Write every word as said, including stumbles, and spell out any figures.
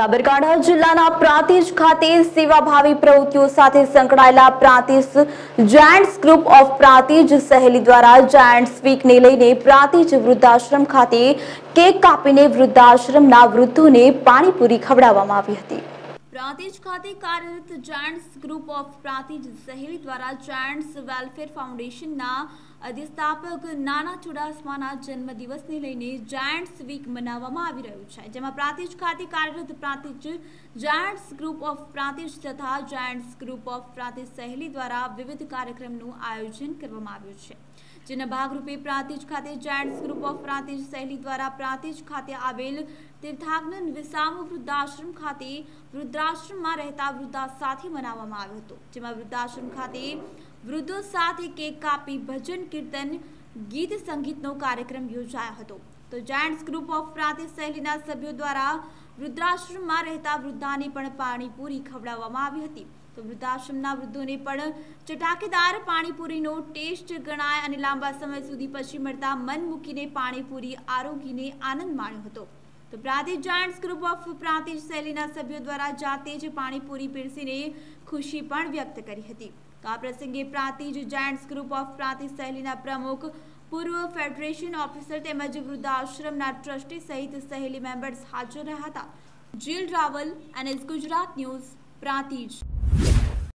સાબરકાંઠા જિલ્લાના પ્રાંતિજ ખાતે સેવાભાવી પ્રવૃત્તિઓ સાથે સંકળાયેલા Prantij Giants Group of Prantij Saheli દ્વારા જાયન્ટ્સ વીકને લઈને પ્રાંતિજ વૃદ્ધાશ્રમ ખાતે કેક કાપીને વૃદ્ધાશ્રમના વૃદ્ધોને પાણીપુરી ખવડાવવામાં આવી હતી। પ્રાંતિજ ખાતે કાર્યરત Giants Group of Prantij Saheli દ્વારા જાયન્ટ્સ વેલફેર ફાઉન્ડેશનના અધિસ્થાપક નાના ચુડાસમાના જન્મદિવસને લઈને જાયન્ટ્સ વીક મનાવવામાં આવી રહ્યું છે, જેમાં પ્રાંતિજ ખાતે કાર્યરત Prantij Giants Group of Prantij તથા Giants Group of Prantij Saheli દ્વારા વિવિધ કાર્યક્રમનું આયોજન કરવામાં આવ્યું છે, જેના ભાગરૂપે પ્રાંતિજ ખાતે Giants Group of Prantij Saheli દ્વારા પ્રાંતિજ ખાતે આવેલ તીર્થાગ્ન વિસામુ વૃદ્ધાશ્રમ ખાતે વૃદ્ધાશ્રમમાં રહેતા વૃદ્ધા સાથે મનાવવામાં આવ્યો હતો, જેમાં વૃદ્ધાશ્રમ ખાતે વૃદ્ધો સાથે કેક કાપી ભજન કીર્તન ગીત સંગીતનો કાર્યક્રમ યોજાયો હતો। તો જાયન્ટ્સ ગ્રુપ ઓફ પ્રાંતિજ સહેલીના સભ્યો દ્વારા વૃદ્ધાશ્રમમાં રહેતા વૃદ્ધાને પણ પાણીપુરી ખવડાવવામાં આવી હતી। તો વૃદ્ધાશ્રમના વૃદ્ધોને પણ ચટાકેદાર પાણીપુરીનો ટેસ્ટ ગણાય અને લાંબા સમય સુધી પછી મળતા મન મૂકીને પાણીપુરી આરોગીને આનંદ માણ્યો હતો। તો Prantij Giants Group of Prantij સહેલીના સભ્યો દ્વારા જાતે જ પાણીપુરી પીરસીને ખુશી પણ વ્યક્ત કરી હતી। તો આ પ્રસંગે Prantij Giants Group of Prantij સહેલીના પ્રમુખ, પૂર્વ ફેડરેશન ઓફિસર તેમજ વૃદ્ધાશ્રમના ટ્રસ્ટી સહિત સહેલી મેમ્બર્સ હાજર રહ્યા હતા। Jeel Raval, NS Gujarat News, Prantij.